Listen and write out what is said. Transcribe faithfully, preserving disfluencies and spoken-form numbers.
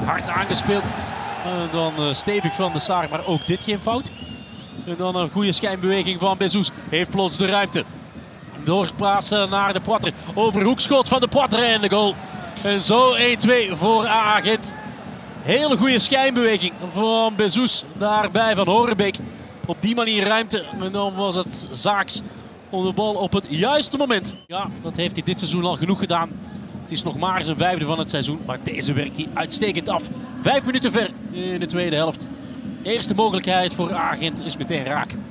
hard aangespeeld. En dan uh, stevig van de Sar, maar ook dit geen fout. En dan een goede schijnbeweging van Bezous. Heeft plots de ruimte. Doorplaatsen naar de Poitre. Overhoekschot van de Poitre en de goal. En zo één twee voor A A Gent. Hele goede schijnbeweging van Bezous. Daarbij van Horenbeek. Op die manier ruimte. En dan was het zaaks om de bal op het juiste moment. Ja, dat heeft hij dit seizoen al genoeg gedaan. Het is nog maar zijn vijfde van het seizoen. Maar deze werkt hij uitstekend af. Vijf minuten ver in de tweede helft. Eerste mogelijkheid voor A A Gent is meteen raak.